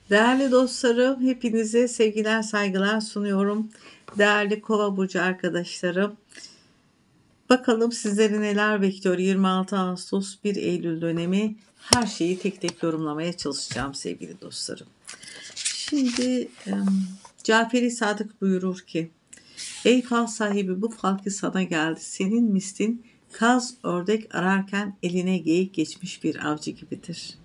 Değerli dostlarım, hepinize sevgiler, saygılar sunuyorum. Değerli Kova burcu arkadaşlarım, bakalım sizleri neler bekliyor 26 Ağustos 1 Eylül dönemi. Her şeyi tek tek yorumlamaya çalışacağım sevgili dostlarım. Şimdi Caferi Sadık buyurur ki: Ey fal sahibi, bu falki sana geldi. Senin mislin kaz ördek ararken eline geyik geçmiş bir avcı gibidir.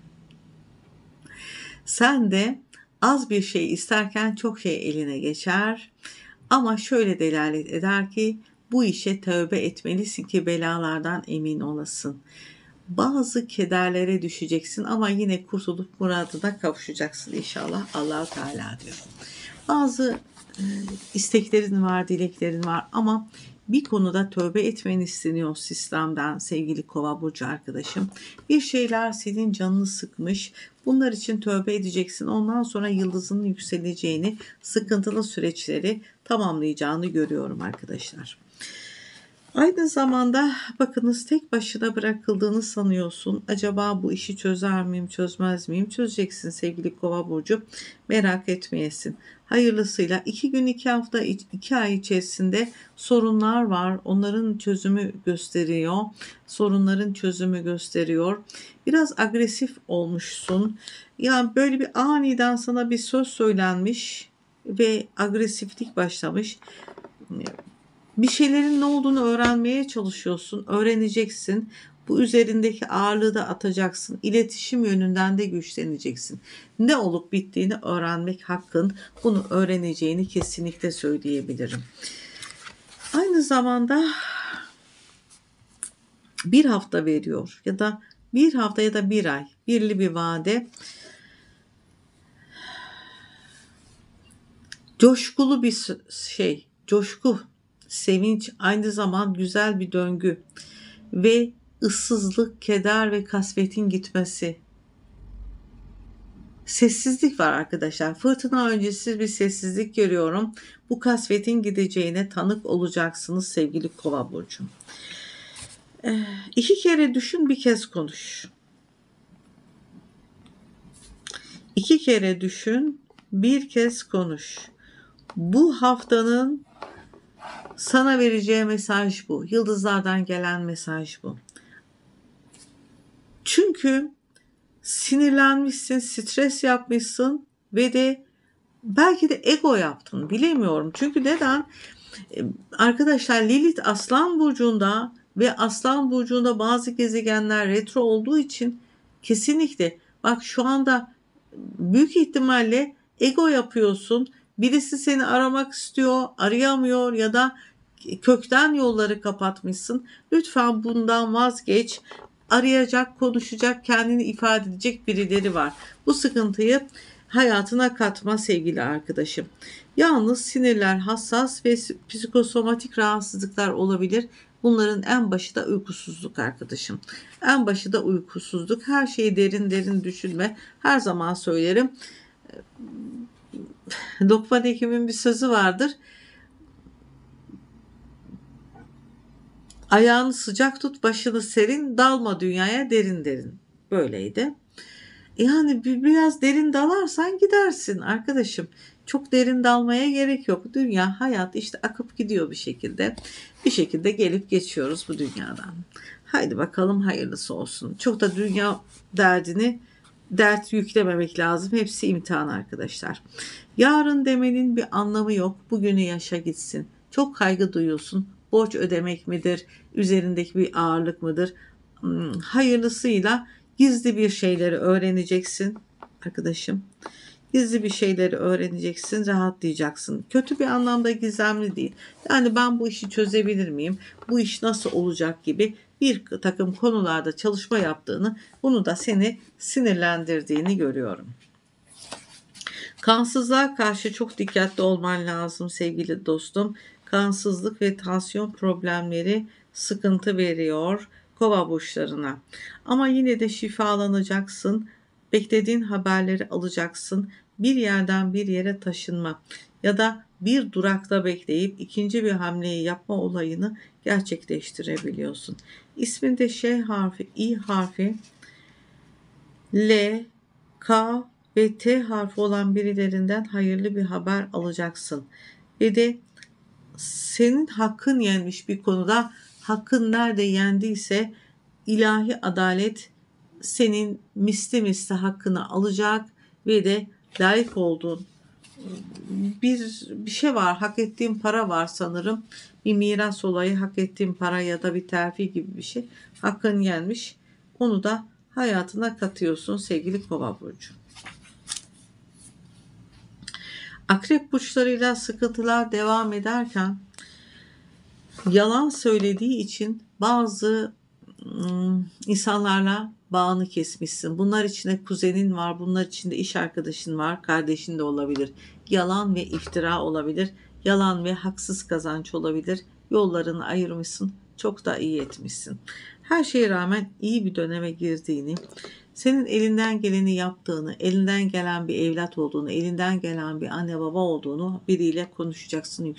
Sen de az bir şey isterken çok şey eline geçer. Ama şöyle delalet eder ki bu işe tövbe etmelisin ki belalardan emin olasın. Bazı kederlere düşeceksin ama yine kurtulup muradına kavuşacaksın inşallah Allah Teala diyor. Bazı isteklerin var, dileklerin var ama bir konuda tövbe etmeni isteniyor sistemden sevgili Kova burcu arkadaşım. Bir şeyler senin canını sıkmış. Bunlar için tövbe edeceksin. Ondan sonra yıldızının yükseleceğini, sıkıntılı süreçleri tamamlayacağını görüyorum arkadaşlar. Aynı zamanda bakınız, tek başına bırakıldığını sanıyorsun. Acaba bu işi çözer miyim, çözmez miyim? Çözeceksin sevgili Kova burcu. Merak etmeyesin. Hayırlısıyla 2 gün, 2 hafta, 2 ay içerisinde sorunlar var. Onların çözümü gösteriyor. Sorunların çözümü gösteriyor. Biraz agresif olmuşsun. Yani böyle bir aniden sana bir söz söylenmiş ve agresiflik başlamış. Bir şeylerin ne olduğunu öğrenmeye çalışıyorsun, öğreneceksin. Bu üzerindeki ağırlığı da atacaksın. İletişim yönünden de güçleneceksin. Ne olup bittiğini öğrenmek hakkın. Bunu öğreneceğini kesinlikle söyleyebilirim. Aynı zamanda bir hafta veriyor ya da bir hafta ya da bir ay, birli bir vade. Coşkulu bir şey, coşku, sevinç, aynı zamanda güzel bir döngü ve ıssızlık, keder ve kasvetin gitmesi. Sessizlik var arkadaşlar. Fırtına öncesi bir sessizlik görüyorum. Bu kasvetin gideceğine tanık olacaksınız sevgili Kova burcu. 2 kere düşün, bir kez konuş. 2 kere düşün, bir kez konuş. Bu haftanın sana vereceği mesaj bu. Yıldızlardan gelen mesaj bu. Çünkü sinirlenmişsin, stres yapmışsın ve de belki de ego yaptın. Bilemiyorum. Çünkü neden? Arkadaşlar, Lilith Aslan burcunda ve Aslan burcunda bazı gezegenler retro olduğu için kesinlikle bak, şu anda büyük ihtimalle ego yapıyorsun. Birisi seni aramak istiyor, arayamıyor ya da kökten yolları kapatmışsın. Lütfen bundan vazgeç. Arayacak, konuşacak, kendini ifade edecek birileri var. Bu sıkıntıyı hayatına katma sevgili arkadaşım. Yalnız sinirler hassas ve psikosomatik rahatsızlıklar olabilir. Bunların en başı da uykusuzluk arkadaşım. En başı da uykusuzluk. Her şeyi derin derin düşünme. Her zaman söylerim. Lokman Hekim'in bir sözü vardır. Ayağını sıcak tut, başını serin, dalma dünyaya derin derin. Böyleydi. Yani biraz derin dalarsan gidersin arkadaşım. Çok derin dalmaya gerek yok. Dünya, hayat işte akıp gidiyor bir şekilde. Bir şekilde gelip geçiyoruz bu dünyadan. Haydi bakalım, hayırlısı olsun. Çok da dünya dert yüklememek lazım. Hepsi imtihan arkadaşlar. Yarın demenin bir anlamı yok. Bugünü yaşa gitsin. Çok kaygı duyuyorsun. Borç ödemek midir? Üzerindeki bir ağırlık mıdır? Hayırlısıyla gizli bir şeyleri öğreneceksin arkadaşım. Gizli bir şeyleri öğreneceksin, rahatlayacaksın. Kötü bir anlamda gizemli değil. Yani ben bu işi çözebilir miyim? Bu iş nasıl olacak gibi bir takım konularda çalışma yaptığını, bunu da seni sinirlendirdiğini görüyorum. Kansızlığa karşı çok dikkatli olman lazım sevgili dostum. Kansızlık ve tansiyon problemleri sıkıntı veriyor Kova burçlarına. Ama yine de şifalanacaksın. Beklediğin haberleri alacaksın. Bir yerden bir yere taşınma ya da bir durakta bekleyip ikinci bir hamleyi yapma olayını gerçekleştirebiliyorsun. İsminde Ş harfi, İ harfi, L, K, ve T harfi olan birilerinden hayırlı bir haber alacaksın. Ve de senin hakkın yenmiş bir konuda, hakkın nerede yendiyse ilahi adalet senin misli misli hakkını alacak ve de layık olduğun bir şey var. Hak ettiğim para var sanırım. Bir miras olayı, hak ettiğim para ya da bir terfi gibi bir şey. Hakkın gelmiş. Onu da hayatına katıyorsun sevgili Kova burcu. Akrep burçlarıyla sıkıntılar devam ederken yalan söylediği için bazı insanlarla bağını kesmişsin. Bunlar içinde kuzenin var, bunlar içinde iş arkadaşın var, kardeşin de olabilir. Yalan ve iftira olabilir, yalan ve haksız kazanç olabilir. Yollarını ayırmışsın, çok da iyi etmişsin. Her şeye rağmen iyi bir döneme girdiğini, senin elinden geleni yaptığını, elinden gelen bir evlat olduğunu, elinden gelen bir anne baba olduğunu biriyle konuşacaksın,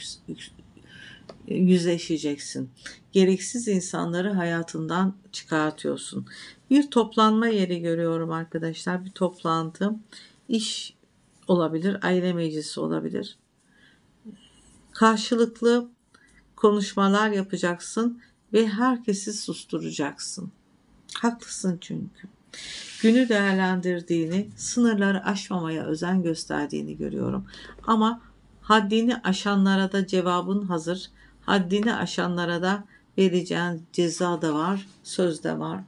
yüzleşeceksin. Gereksiz insanları hayatından çıkartıyorsun. Bir toplanma yeri görüyorum arkadaşlar. Bir toplantı, iş olabilir, aile meclisi olabilir. Karşılıklı konuşmalar yapacaksın ve herkesi susturacaksın. Haklısın çünkü. Günü değerlendirdiğini, sınırları aşmamaya özen gösterdiğini görüyorum. Ama haddini aşanlara da cevabın hazır. Haddini aşanlara da vereceğin ceza da var, söz de var.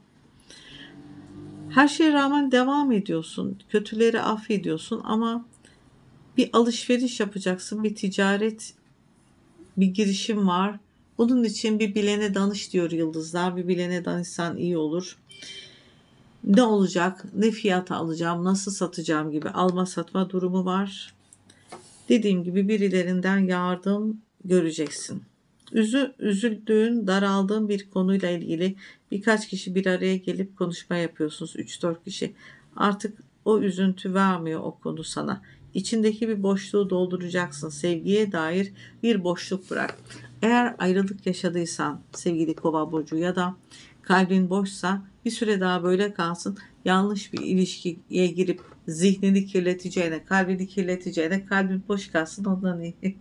Her şeye rağmen devam ediyorsun. Kötüleri affediyorsun ama bir alışveriş yapacaksın. Bir ticaret, bir girişim var. Bunun için bir bilene danış diyor yıldızlar. Bir bilene danışsan iyi olur. Ne olacak, ne fiyata alacağım, nasıl satacağım gibi alma satma durumu var. Dediğim gibi birilerinden yardım göreceksin. Üzüldüğün, daraldığın bir konuyla ilgili birkaç kişi bir araya gelip konuşma yapıyorsunuz. 3-4 kişi. Artık o üzüntü vermiyor o konu sana. İçindeki bir boşluğu dolduracaksın. Sevgiye dair bir boşluk bırak. Eğer ayrılık yaşadıysan sevgili Kova burcu ya da kalbin boşsa bir süre daha böyle kalsın. Yanlış bir ilişkiye girip zihnini kirleteceğine, kalbini kirleteceğine kalbin boş kalsın, ondan iyi.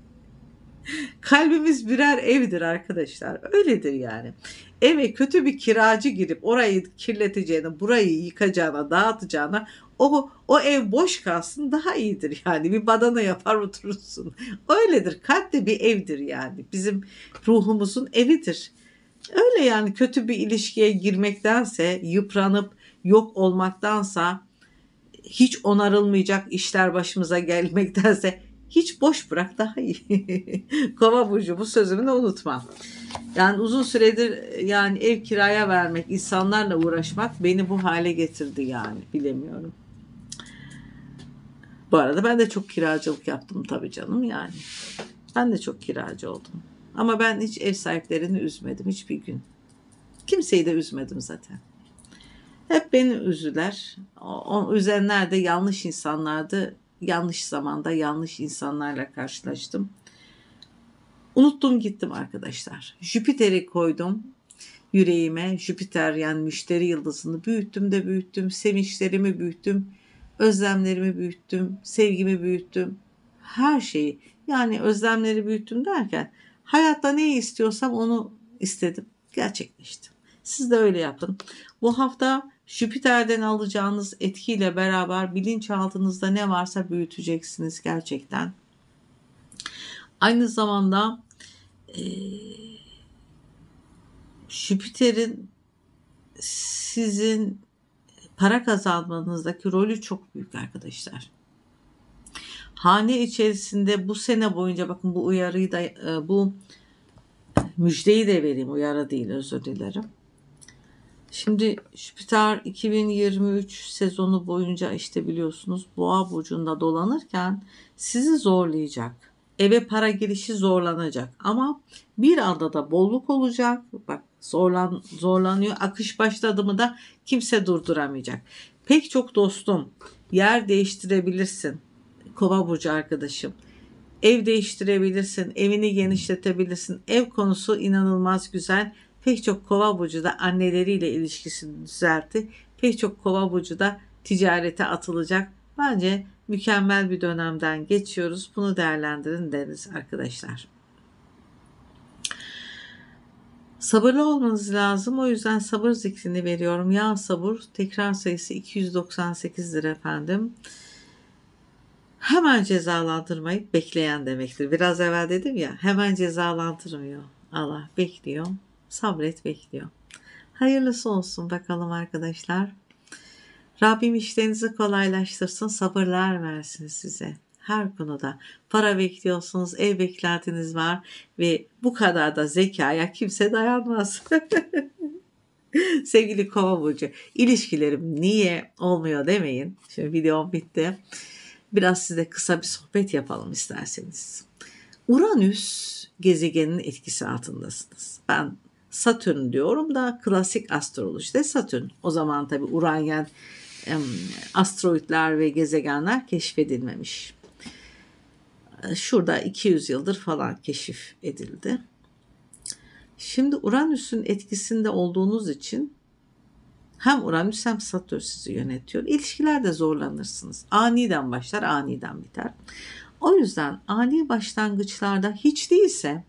Kalbimiz birer evdir arkadaşlar. Öyledir yani. Eve kötü bir kiracı girip orayı kirleteceğine, burayı yıkacağına, dağıtacağına o ev boş kalsın daha iyidir yani. Bir badana yapar oturursun. Öyledir. Kalp de bir evdir yani. Bizim ruhumuzun evidir. Öyle yani, kötü bir ilişkiye girmektense, yıpranıp yok olmaktansa, hiç onarılmayacak işler başımıza gelmektense hiç boş bırak daha iyi. Kova burcu, bu sözümü de unutma. Yani uzun süredir yani ev kiraya vermek, insanlarla uğraşmak beni bu hale getirdi yani, bilemiyorum. Bu arada ben de çok kiracılık yaptım tabii canım yani. Ben de çok kiracı oldum. Ama ben hiç ev sahiplerini üzmedim hiçbir gün. Kimseyi de üzmedim zaten. Hep beni üzdüler. O üzenler de yanlış insanlardı. Yanlış zamanda yanlış insanlarla karşılaştım. Unuttum gittim arkadaşlar. Jüpiter'i koydum yüreğime. Jüpiter yani müşteri yıldızını büyüttüm de büyüttüm. Sevinçlerimi büyüttüm. Özlemlerimi büyüttüm. Sevgimi büyüttüm. Her şeyi. Yani özlemleri büyüttüm derken hayatta neyi istiyorsam onu istedim. Gerçekleşti. Siz de öyle yapın. Bu hafta Jüpiter'den alacağınız etkiyle beraber bilinçaltınızda ne varsa büyüteceksiniz gerçekten. Aynı zamanda Jüpiter'in sizin para kazanmanızdaki rolü çok büyük arkadaşlar. Hane içerisinde bu sene boyunca, bakın bu uyarıyı da, bu müjdeyi de vereyim, uyarı değil, özür dilerim. Şimdi Jüpiter 2023 sezonu boyunca işte biliyorsunuz Boğa burcunda dolanırken sizi zorlayacak. Eve para girişi zorlanacak ama bir anda da bolluk olacak. Bak zorlanıyor. Akış başladı mı da kimse durduramayacak. Pek çok dostum, yer değiştirebilirsin. Kova burcu arkadaşım. Ev değiştirebilirsin, evini genişletebilirsin. Ev konusu inanılmaz güzel. Pek çok Kova burcu da anneleriyle ilişkisini düzeltti. Pek çok Kova burcu da ticarete atılacak. Bence mükemmel bir dönemden geçiyoruz. Bunu değerlendirin deriz arkadaşlar. Sabırlı olmanız lazım. O yüzden sabır zikrini veriyorum. Ya sabır, tekrar sayısı 298'dir efendim. Hemen cezalandırmayıp bekleyen demektir. Biraz evvel dedim ya, hemen cezalandırmıyor. Allah bekliyor. Sabret, bekliyor. Hayırlısı olsun bakalım arkadaşlar. Rabbim işlerinizi kolaylaştırsın, sabırlar versin size. Her konuda para bekliyorsunuz, ev beklentiniz var ve bu kadar da zekaya kimse dayanmaz. Sevgili Kova burcu, ilişkilerim niye olmuyor demeyin. Şimdi videom bitti. Biraz size kısa bir sohbet yapalım isterseniz. Uranüs gezegenin etkisi altındasınız. Ben Satürn diyorum da klasik astrolojide Satürn. O zaman tabii Uranyen asteroidler ve gezegenler keşfedilmemiş. Şurada 200 yıldır falan keşif edildi. Şimdi Uranüs'ün etkisinde olduğunuz için hem Uranüs hem Satürn sizi yönetiyor. İlişkilerde zorlanırsınız. Aniden başlar, aniden biter. O yüzden ani başlangıçlarda hiç değilse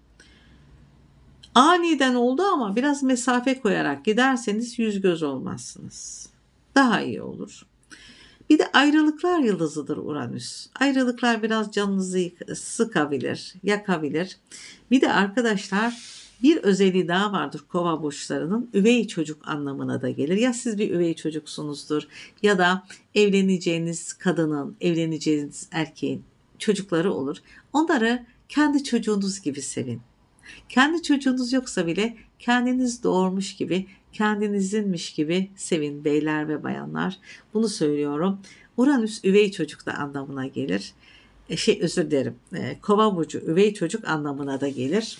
aniden oldu ama biraz mesafe koyarak giderseniz yüz göz olmazsınız. Daha iyi olur. Bir de ayrılıklar yıldızıdır Uranüs. Ayrılıklar biraz canınızı sıkabilir, yakabilir. Bir de arkadaşlar bir özelliği daha vardır Kova burçlarının, üvey çocuk anlamına da gelir. Ya siz bir üvey çocuksunuzdur ya da evleneceğiniz kadının, evleneceğiniz erkeğin çocukları olur. Onları kendi çocuğunuz gibi sevin. Kendi çocuğunuz yoksa bile kendiniz doğurmuş gibi, kendinizinmiş gibi sevin beyler ve bayanlar. Bunu söylüyorum. Uranüs üvey çocuk da anlamına gelir. Özür dilerim. Kova burcu üvey çocuk anlamına da gelir.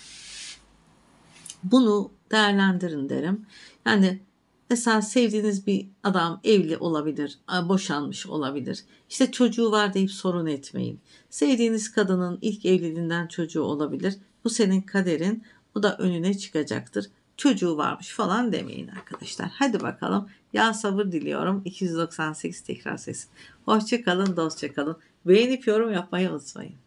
Bunu değerlendirin derim. Yani mesela sevdiğiniz bir adam evli olabilir, boşanmış olabilir. İşte çocuğu var deyip sorun etmeyin. Sevdiğiniz kadının ilk evliliğinden çocuğu olabilir. Bu senin kaderin, bu da önüne çıkacaktır. Çocuğu varmış falan demeyin arkadaşlar. Hadi bakalım. Ya sabır diliyorum. 298 tekrar ses. Hoşça kalın, dostça kalın. Beğenip yorum yapmayı unutmayın.